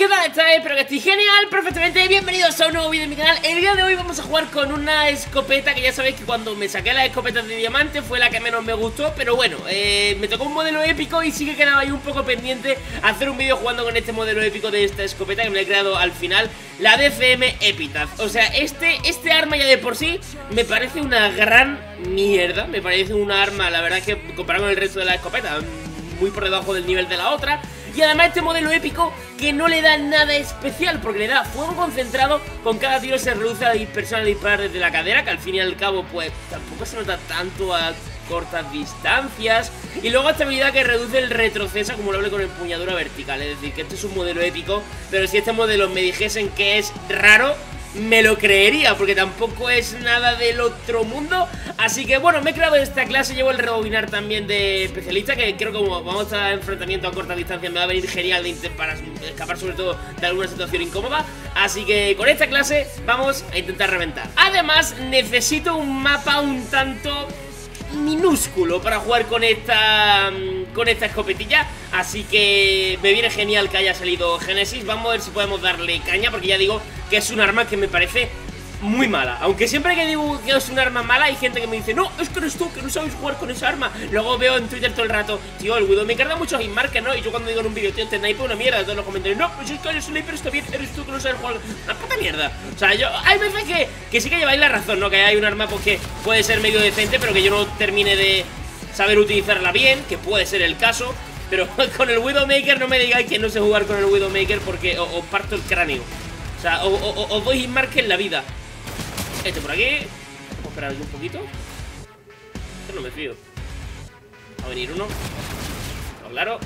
¿qué tal estáis? Espero que estéis genial, perfectamente. Bienvenidos a un nuevo vídeo de mi canal. El día de hoy vamos a jugar con una escopeta que ya sabéis que cuando me saqué las escopetas de diamante fue la que menos me gustó. Pero bueno, me tocó un modelo épico y sí que quedaba ahí un poco pendiente hacer un vídeo jugando con este modelo épico de esta escopeta que me la he creado al final, la DCM Epitaph. O sea, este arma ya de por sí me parece una gran mierda. Me parece una arma, la verdad es que comparado con el resto de la escopeta, muy por debajo del nivel de la otra. Y además este modelo épico que no le da nada especial, porque le da fuego concentrado. Con cada tiro se reduce la dispersión al disparar desde la cadera, que al fin y al cabo pues tampoco se nota tanto a cortas distancias. Y luego esta habilidad que reduce el retroceso acumulable con empuñadura vertical. Es decir, que este es un modelo épico, pero si este modelo me dijesen que es raro, me lo creería, porque tampoco es nada del otro mundo. Así que bueno, me he creado esta clase. Llevo el rebobinar también de especialista, que creo que como vamos a estar en enfrentamiento a corta distancia me va a venir genial para escapar sobre todo de alguna situación incómoda. Así que con esta clase vamos a intentar reventar. Además necesito un mapa un tanto minúsculo para jugar con esta escopetilla, así que me viene genial que haya salido Genesis. Vamos a ver si podemos darle caña, porque ya digo que es un arma que me parece muy mala. Aunque siempre que digo que es un arma mala hay gente que me dice: no, es que eres tú, que no sabes jugar con esa arma. Luego veo en Twitter todo el rato: tío, el Widowmaker da muchos hitmarkers, ¿no? Y yo cuando digo en un vídeo: tío, este sniper una mierda, de todos los comentarios: no, pues es que el sniper está bien, eres tú que no sabes jugar. Una puta mierda. O sea, hay veces que sí que lleváis la razón, ¿no? Que hay un arma pues que puede ser medio decente, pero que yo no termine de saber utilizarla bien, que puede ser el caso. Pero con el Widowmaker no me digáis que no sé jugar con el Widowmaker, porque os parto el cráneo. O sea, os doy hitmarker en la vida. Este por aquí. Vamos a esperar aquí un poquito. Este no me fío. Va a venir uno. Claro.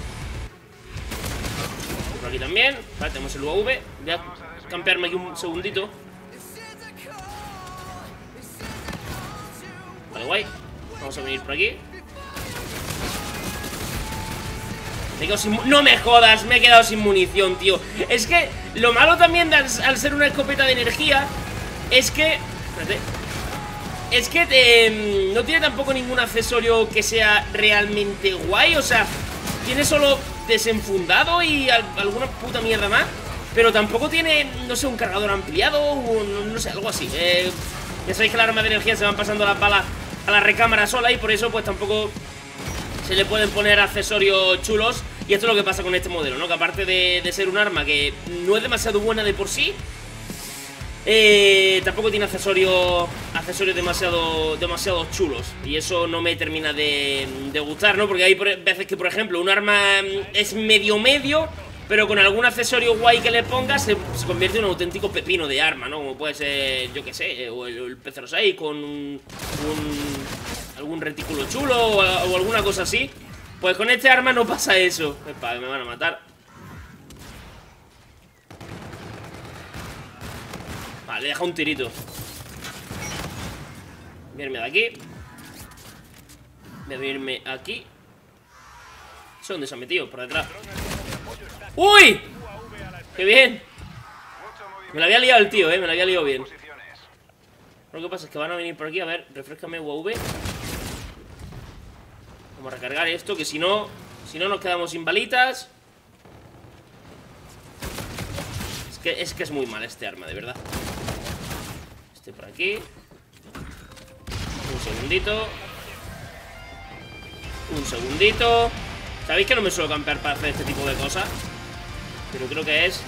Por aquí también. Vale, tenemos el UAV. Voy a campearme aquí un segundito. Vale, guay. Vamos a venir por aquí. Me he quedado sin... ¡No me jodas! Me he quedado sin munición, tío. Es que lo malo también al ser una escopeta de energía es que... Espérate. Es que no tiene tampoco ningún accesorio que sea realmente guay. O sea, tiene solo desenfundado y alguna puta mierda más. Pero tampoco tiene, no sé, un cargador ampliado o no sé, algo así. Ya sabéis que las armas de energía se van pasando las balas a la recámara sola, y por eso pues tampoco se le pueden poner accesorios chulos. Y esto es lo que pasa con este modelo, ¿no? Que aparte de ser un arma que no es demasiado buena de por sí, tampoco tiene accesorios demasiado chulos. Y eso no me termina de gustar, ¿no? Porque hay veces que, por ejemplo, un arma es medio, pero con algún accesorio guay que le pongas se convierte en un auténtico pepino de arma, ¿no? Como puede ser, yo que sé, o el P06 con algún retículo chulo o alguna cosa así. Pues con este arma no pasa eso. Epa, me van a matar. Vale, deja un tirito. Voy a irme de aquí. Voy a irme aquí. ¿Eso dónde se ha metido? Por detrás. ¡Uy! ¡Qué bien! Me la había liado el tío, me la había liado bien. Lo que pasa es que van a venir por aquí. A ver, refrescame UAV. Vamos a recargar esto, que si no nos quedamos sin balitas. Es que es muy mal este arma, de verdad. Este por aquí. Un segundito. Sabéis que no me suelo campear para hacer este tipo de cosas, pero creo que es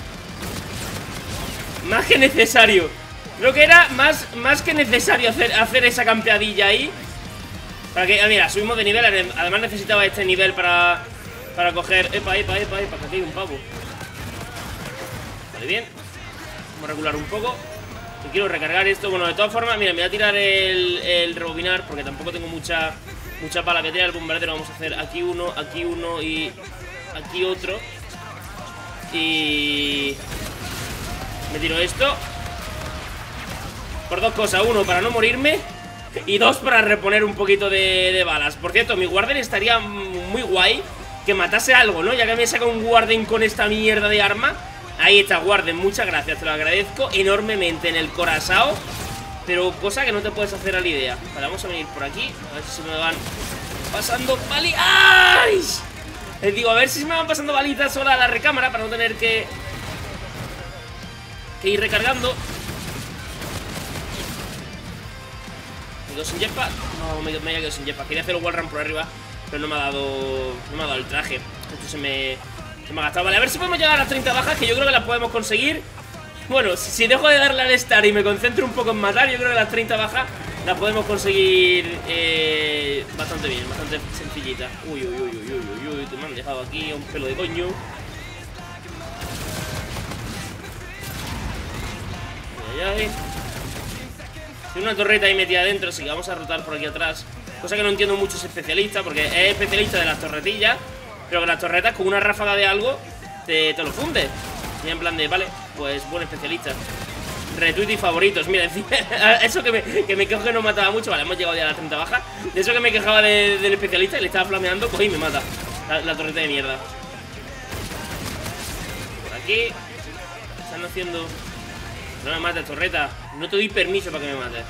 más que necesario. Creo que era más que necesario hacer esa campeadilla ahí. Para que, mira, subimos de nivel. Además necesitaba este nivel para coger... Epa, que aquí hay un pavo. Vale, bien. Vamos a regular un poco. Y quiero recargar esto. Bueno, de todas formas, mira, me voy a tirar el rebobinar, porque tampoco tengo mucha pala. Voy a tirar el bombardero. Vamos a hacer aquí uno y aquí otro. Y me tiro esto por dos cosas: uno, para no morirme, y dos, para reponer un poquito de balas. Por cierto, mi Warden estaría muy guay que matase algo, ¿no? Ya que me saca un Warden con esta mierda de arma. Ahí está, Warden, muchas gracias, te lo agradezco enormemente en el corazón. Pero cosa que no te puedes hacer a la idea. Vale, vamos a venir por aquí. A ver si se me van pasando balitas. ¡Ay! Les digo, a ver si se me van pasando balitas sola a la recámara para no tener que que ir recargando. Me quedo sin jetpack. No, me he quedado sin jetpack. Quería hacer el wall run por arriba, pero no me ha dado el traje. Esto se me ha gastado. Vale, a ver si podemos llegar a las 30 bajas, que yo creo que las podemos conseguir. Bueno, si dejo de darle al start y me concentro un poco en matar, yo creo que las 30 bajas las podemos conseguir bastante bien, bastante sencillita. Uy, que me han dejado aquí un pelo de coño. Tiene una torreta ahí metida adentro, así que vamos a rotar por aquí atrás. Cosa que no entiendo mucho ese especialista, porque es especialista de las torretillas, pero que las torretas con una ráfaga de algo te lo funde. Y en plan de, vale, pues buen especialista. Retweet y favoritos, mira, eso que me quejo que no mataba mucho. Vale, hemos llegado ya a la 30 baja. De eso que me quejaba del especialista y le estaba flameando, pues y me mata la torreta de mierda. Por aquí están haciendo... No me mates, torreta. No te doy permiso para que me mates.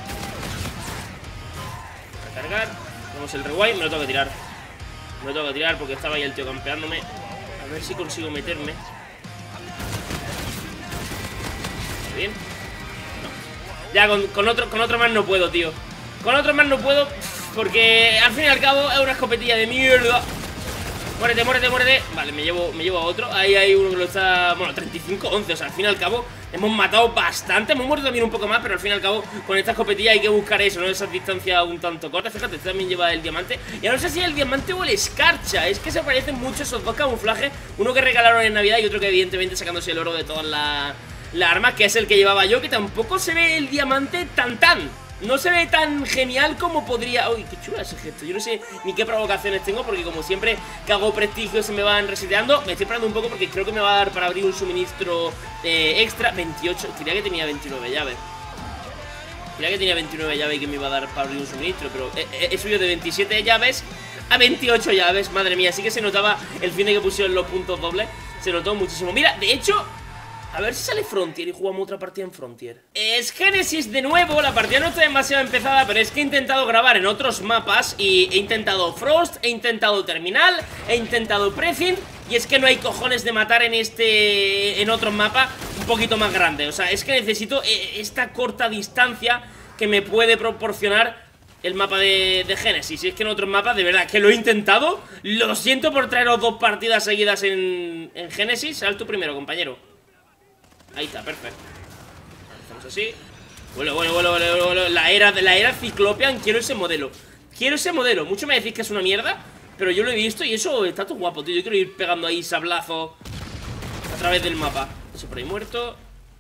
Recargar. Tenemos el rewind, me lo tengo que tirar. Me lo tengo que tirar porque estaba ahí el tío campeándome. A ver si consigo meterme. Bien. No. Ya con otro más no puedo, tío. Con otro más no puedo, porque al fin y al cabo es una escopetilla de mierda. Muérete, muérete, muérete. Vale, me llevo a otro. Ahí hay uno que lo está... Bueno, 35-11, o sea, al fin y al cabo hemos matado bastante. Hemos muerto también un poco más, pero al fin y al cabo con esta escopetilla hay que buscar eso, ¿no? Esas distancias un tanto cortas. Fíjate, este también lleva el diamante. Y ahora no sé si el diamante o el escarcha. Es que se parecen mucho esos dos camuflajes. Uno que regalaron en Navidad y otro que evidentemente sacándose el oro de todas las armas, que es el que llevaba yo, que tampoco se ve el diamante tan. No se ve tan genial como podría... Uy, qué chulo ese gesto. Yo no sé ni qué provocaciones tengo, porque como siempre que hago prestigio se me van reseteando. Me estoy parando un poco porque creo que me va a dar para abrir un suministro extra. 28, diría que tenía 29 llaves. Diría que tenía 29 llaves y que me iba a dar para abrir un suministro, pero he subido de 27 llaves a 28 llaves. Madre mía, sí que se notaba el fin de que pusieron los puntos dobles. Se notó muchísimo. Mira, de hecho... A ver si sale Frontier y jugamos otra partida en Frontier. Es Genesis de nuevo. La partida no está demasiado empezada, pero es que he intentado grabar en otros mapas y he intentado Frost, he intentado Terminal, he intentado Precinct, y es que no hay cojones de matar en otro mapa un poquito más grande. O sea, es que necesito esta corta distancia que me puede proporcionar el mapa de Genesis. Y es que en otros mapas, de verdad, que lo he intentado. Lo siento por traeros dos partidas seguidas en Genesis. Sal tú primero, compañero. Ahí está, perfecto. Hacemos así. Bueno. La era Ciclopean, quiero ese modelo. Quiero ese modelo. Mucho me decís que es una mierda, pero yo lo he visto y eso está todo guapo, tío. Yo quiero ir pegando ahí sablazos a través del mapa. Eso por ahí muerto.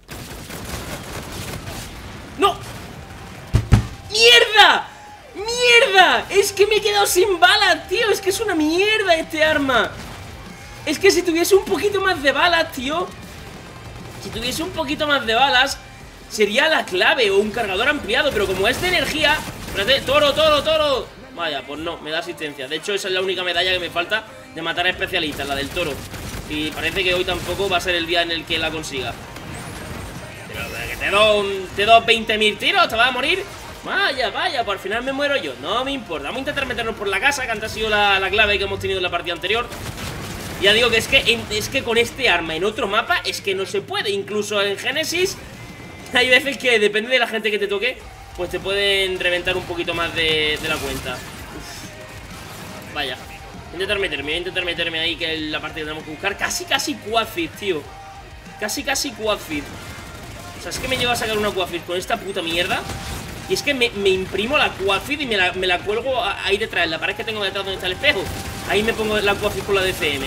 ¡No! ¡Mierda! ¡Mierda! Es que me he quedado sin balas, tío. Es que es una mierda este arma. Es que si tuviese un poquito más de balas, tío, si tuviese un poquito más de balas, sería la clave, o un cargador ampliado. Pero como es de energía... Espérate, toro. Vaya, pues no, me da asistencia. De hecho, esa es la única medalla que me falta de matar a especialistas, la del toro. Y parece que hoy tampoco va a ser el día en el que la consiga. Pero que te doy 20.000 tiros, te vas a morir. Vaya, pues al final me muero yo. No me importa, vamos a intentar meternos por la casa, que antes ha sido la clave que hemos tenido en la partida anterior. Ya digo que es que con este arma en otro mapa es que no se puede. Incluso en Genesis hay veces que depende de la gente que te toque, pues te pueden reventar un poquito más de la cuenta. Uf. Vaya. Voy a intentar meterme ahí, que es la parte que tenemos que buscar. Casi quadfit, tío. Casi quadfit. O sea, es que me lleva a sacar una quadfit con esta puta mierda. Y es que me imprimo la quadfit y me la cuelgo ahí detrás, en la pared que tengo detrás donde está el espejo. Ahí me pongo la quadfit con la DCM.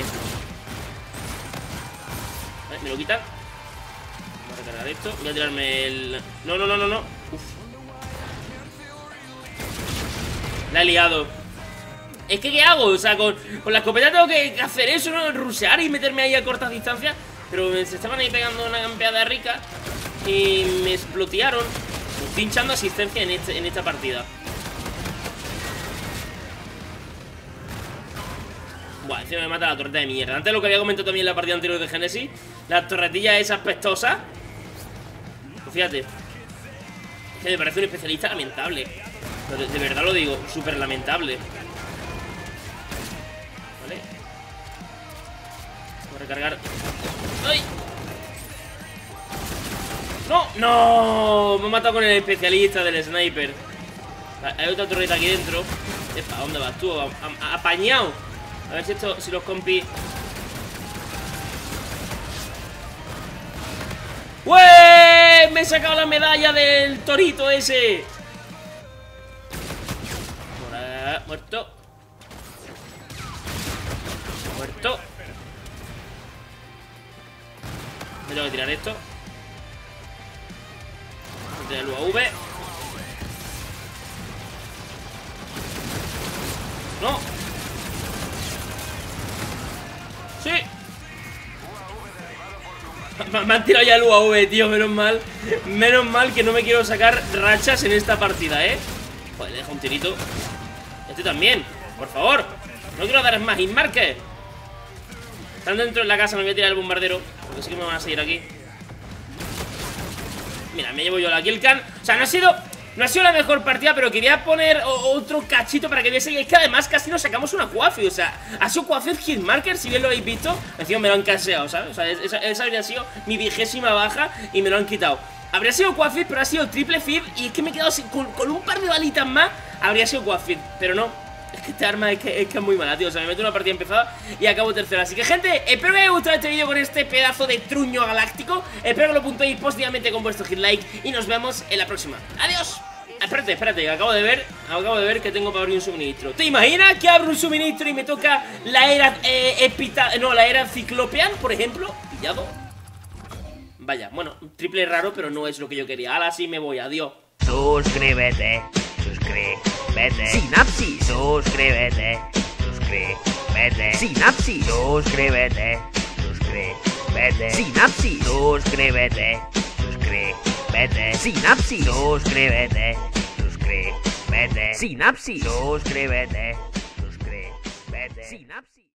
Vale, me lo quitan. Voy a recargar esto. Voy a tirarme el... No. Uf. La he liado. Es que ¿qué hago? O sea, con la escopeta tengo que hacer eso, ¿no? Rusear y meterme ahí a cortas distancias. Pero se estaban ahí pegando una campeada rica y me explotearon. Estoy hinchando asistencia en esta partida. Buah, encima me mata la torreta de mierda. Antes lo que había comentado también en la partida anterior de Genesis, la torretilla esa aspestosa. Pues fíjate, es que me parece un especialista lamentable. Pero de verdad lo digo, súper lamentable. Vale. Voy a recargar. ¡Ay! ¡No! ¡No! Me he matado con el especialista del sniper. Hay otra torreta aquí dentro. Epa, ¿dónde vas tú? Apañado. A ver si los compis... ¡Ué! Me he sacado la medalla del torito ese. Muerto. Muerto. Me tengo que tirar esto. Voy a tirar el UAV. No. Sí. Me han tirado ya el UAV, tío, menos mal. Menos mal que no me quiero sacar rachas en esta partida, Joder, le deja un tirito. Este también, por favor. No quiero dar más hitmarkers. Están dentro de la casa, me voy a tirar el bombardero, porque sí que me van a seguir aquí. Mira, me llevo yo la kill cam. O sea, no ha sido la mejor partida, pero quería poner otro cachito para que viese. Y es que además casi nos sacamos una Quafi. O sea, ha sido Quafi hitmarker, si bien lo habéis visto. Encima me lo han caseado, ¿sabes? O sea, esa habría sido mi 20ª baja y me lo han quitado. Habría sido Quafi, pero ha sido triple feed. Y es que me he quedado con un par de balitas más. Habría sido Quafi, pero no. Es que este arma es que es muy mala, tío. O sea, me meto una partida empezada y acabo tercera. Así que, gente, espero que os haya gustado este vídeo con este pedazo de truño galáctico. Espero que lo puntuéis positivamente con vuestro hit like. Y nos vemos en la próxima. ¡Adiós! Espérate, que acabo de ver que tengo para abrir un suministro. ¿Te imaginas que abro un suministro y me toca la era la era ciclopean, por ejemplo? ¿Pillado? Vaya, bueno, triple raro, pero no es lo que yo quería. Ahora sí me voy, adiós. Suscríbete. Sinapsis. Suscríbete. Sinapsis. Suscríbete. Sinapsis. Suscríbete. Sinapsis. Suscríbete. Sinapsis. Suscríbete. Sinapsis.